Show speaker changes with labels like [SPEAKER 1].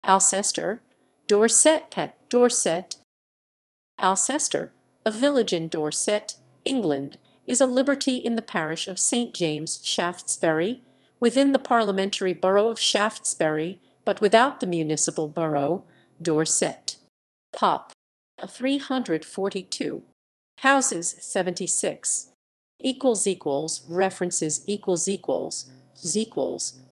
[SPEAKER 1] Alcester, Dorset, Dorset. Alcester, a village in Dorset, England, is a liberty in the parish of St. James, Shaftesbury, within the parliamentary borough of Shaftesbury, but without the municipal borough, Dorset. Pop. 342. Houses 76. References equals